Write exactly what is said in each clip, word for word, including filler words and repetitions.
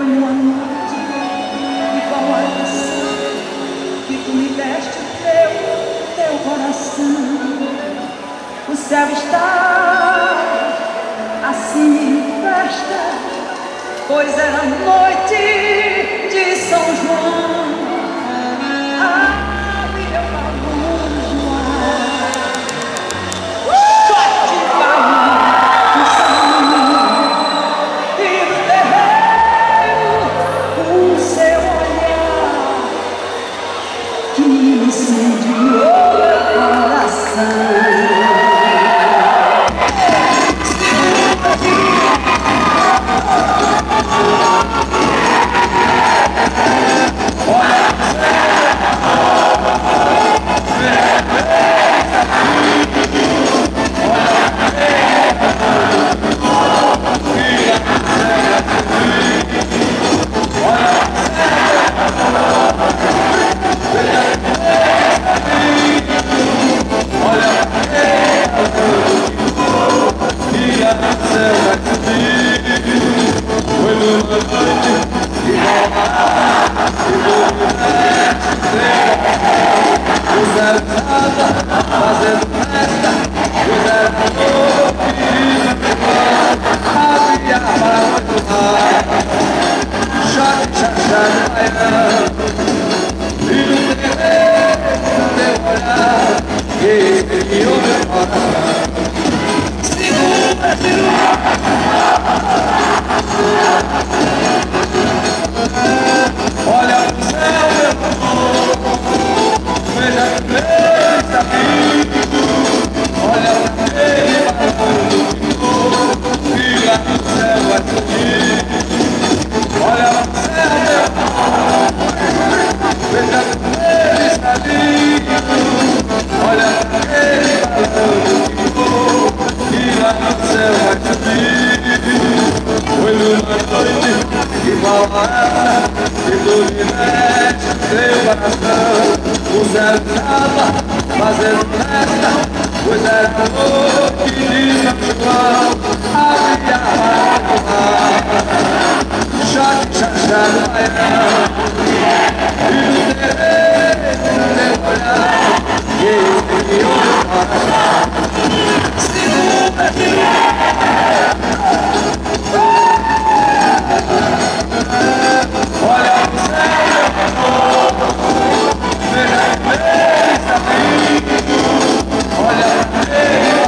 Foi uma noite igual a essa que tu me deste teu, teu coração. O céu está assim em festa, pois era noite de São João. Abre meu baú, João, sorte baú do salão, e no terreiro o seu olhar que incendiou meu coração. Fazendo festa, pois era amor que abria para muito mar. Choque, chachado, baiano, e no terreiro, no teu olhar, que escreveu meu coração. Segura, segura. Olha pro céu, meu amor, veja que fez amigo. Olha pra aquele balão que ficou, e lá no céu vai subir. Olha pro céu, meu amor, veja que fez amigo. Olha pra aquele balão que ficou, e lá no céu vai subir. Foi numa noite igual a essa que tu me deste teu coração. O céu estava fazendo festa, pois era amor que de São João havia para o mar. Choque, chachado, baiano, e no terreiro, no teu olhar, que escreveu meu coração. Segura, segura. Olha pro céu, meu amor, veja que fez amigo. Olha pra ele,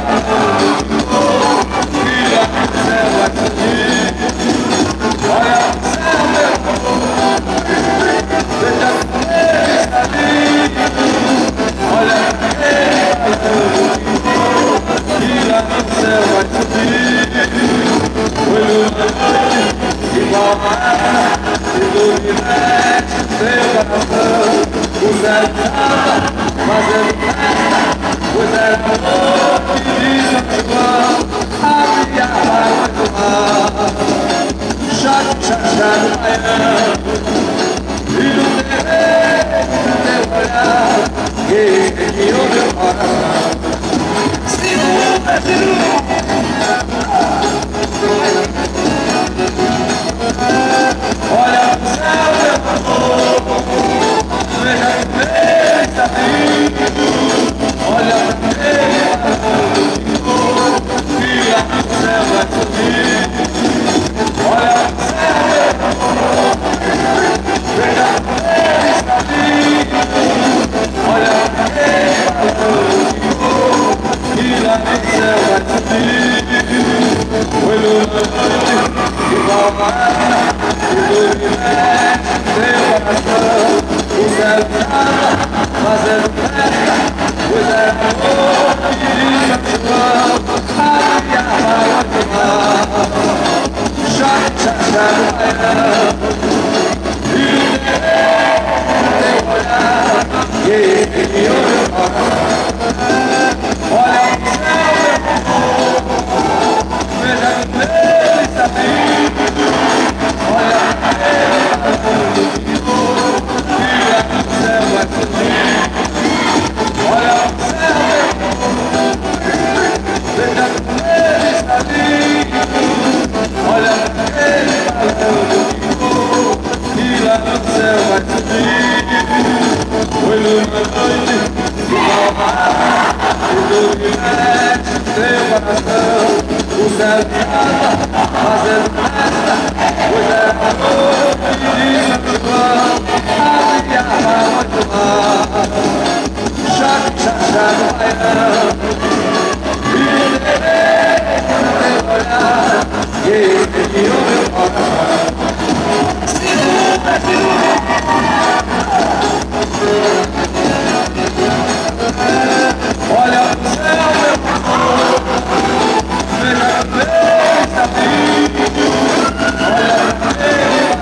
e lá no céu vai subir. Olha pro céu, meu amor, veja que fez amigo. Olha pra ele, e lá no céu vai subir. Foi numa noite igual a essa que tu me deste teu coração. O céu estava fazendo festa, pois era amor que de São João havia para muito mar. Choque, chachado, baiano, e no terreiro, no teu olhar, que escreveu meu coração. Segura, segura. Olha pro céu, meu amor, veja que fez amigo. Olha pra aquele balão que ficou, e lá no céu vai subir. Olha pro céu, meu amor, veja que fez amigo. Olha pra aquele balão que ficou, e lá no céu vai subir. Foi numa noite igual a essa que tu me deste teu coração. O céu estava fazendo festa, pois era amor que de São João havia para o mar. Choque, chachado, baiano, e no terreiro, no teu olhar, que escreveu meu coração. Olha pro céu, meu amor, veja que fez amigo. Olha pra ele, balão que ficou, e lá no céu vai subir. Olha pro céu, meu amor, veja que fez amigo. Olha pra ele, balão que ficou, céu de nada, fazendo festa, pois é amor que diz que vão abrigar muito mar. Já que já já no baião, e o dever no teu olhar, e esse guiou meu coração. Segura, segura. Olha pro céu, meu amor, veja que Deus está vivo. Olha pra ele,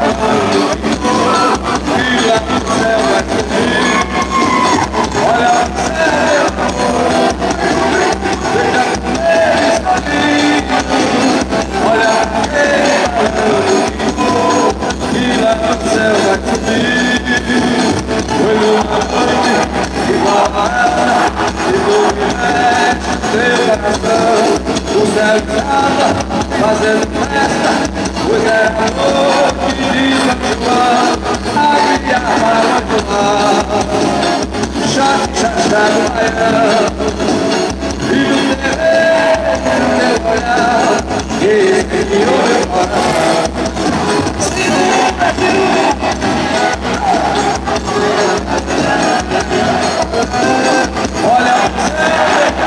e lá no céu vai subir. Olha pro céu, meu amor, veja que Deus está vivo. Olha pra ele, e lá no céu vai subir. Foi numa noite igual a essa, ilumina teu coração. O céu de nada, fazendo festa, pois é amor que diz a tua a brilhar para o mar. Já, já, já no baião, e no teu, no teu olhar, esse que ouve meu coração. Segura, segura. Olha pro céu,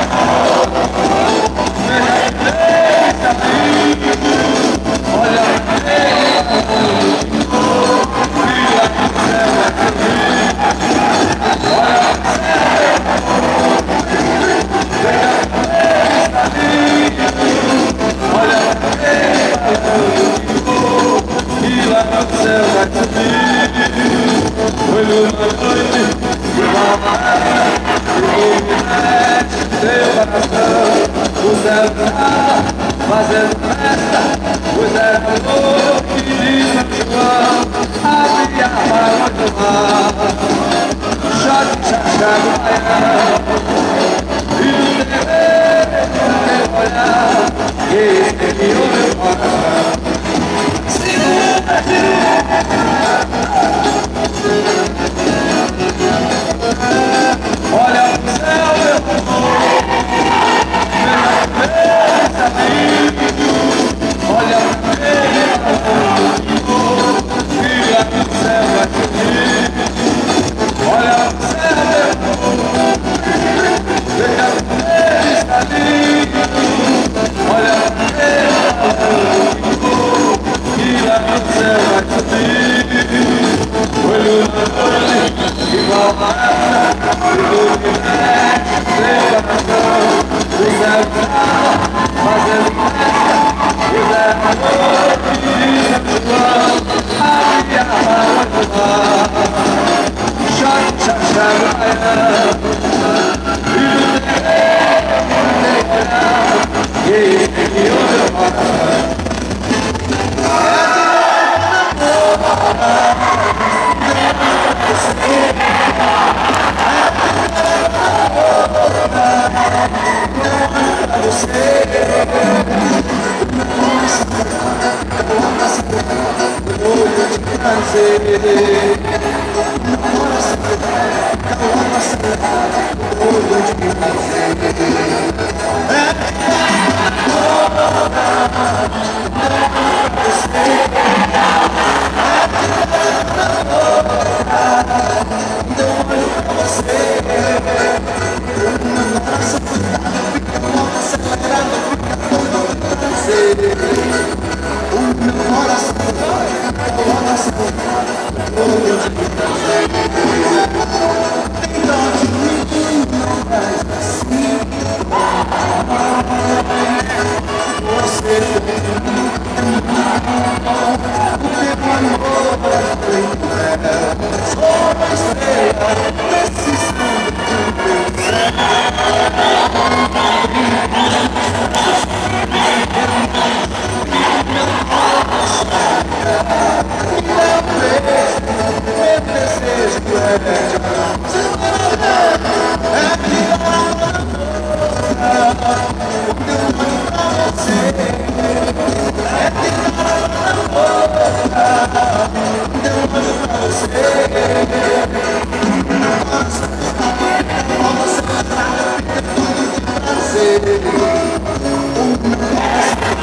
veja que Deus está vivo. Olha pra ele, e lá no céu vai subir. Olha pro céu, veja que Deus está vivo. Olha pra ele, e lá no céu vai subir. Foi numa noite igual a essa, ilumina teu coração. O céu de nada, fazendo festa, pois é amor que diz que vão abrigar para o mar. Já, já, já no baião, e no dever, no teu olhar, esse que ouve meu coração. Segura, segura. Olha pro céu, meu amor, veja que Deus está vivo. Olha pra ele, e lá no céu vai subir. Olha pro céu, meu amor, veja que Deus está vivo. Olha pra ele, e lá no céu vai subir. Foi uma noite igual a essa, ilumina teu coração. O céu de nada, fazendo festa, pois é amor que diz a tua a brilhar para o mar. Já, já, já no baião, e no teu olhar, e esse que ouve meu coração. Você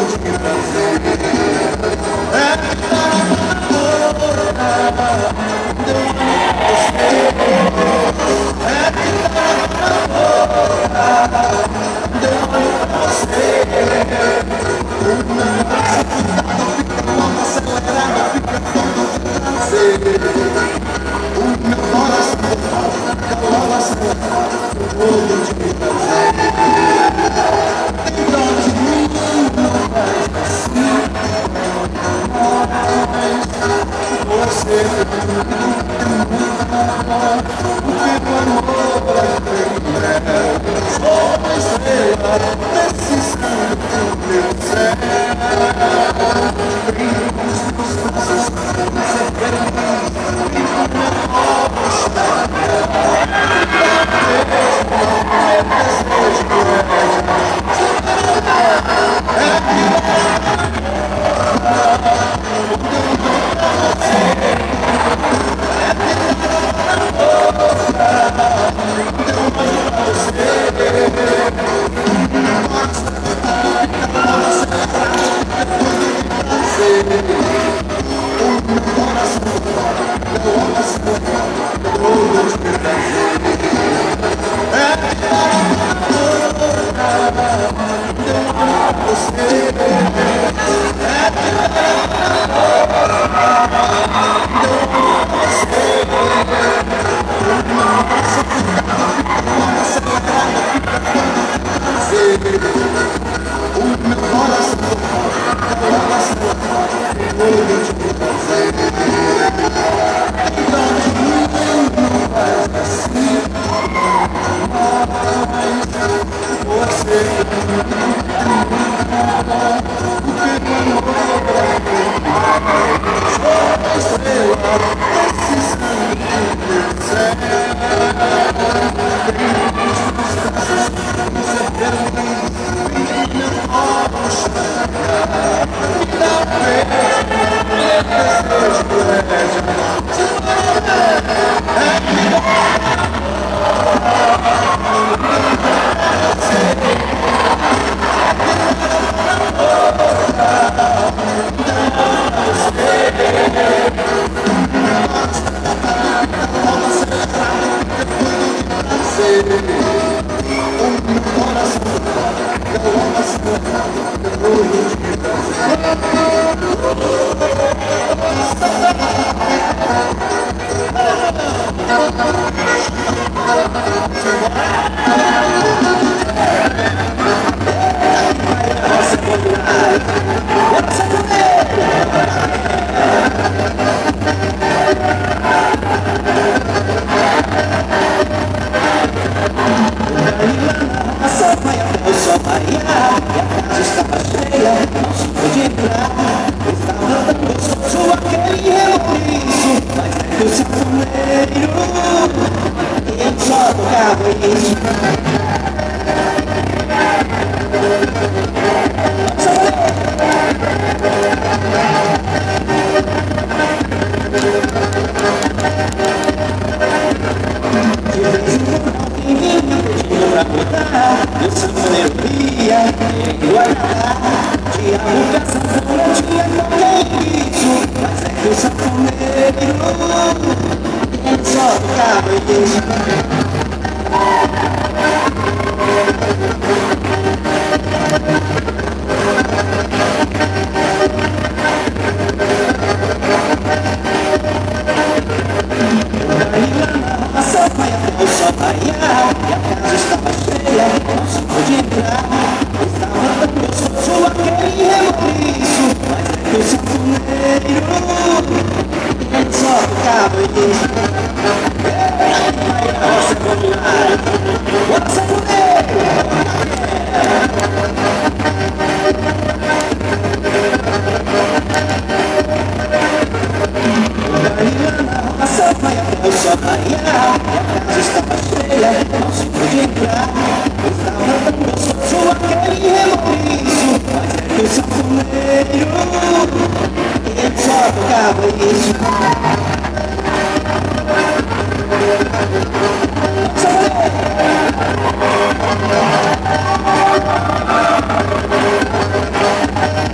Somebody!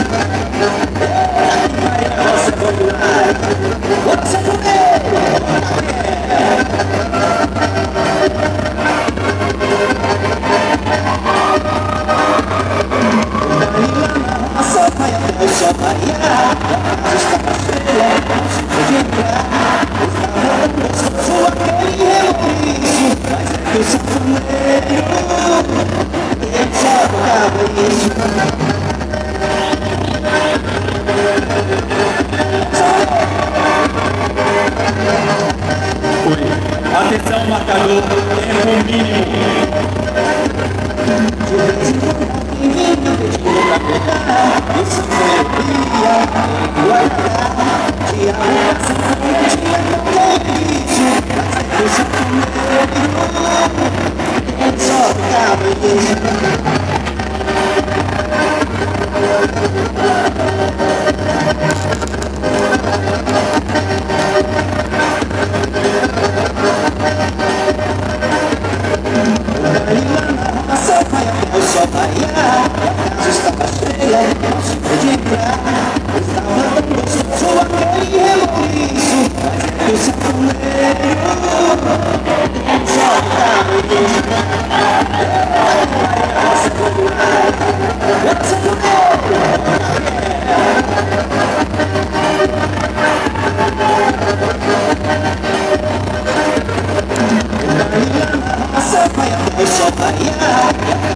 Atenção, marcador, tempo mínimo. Só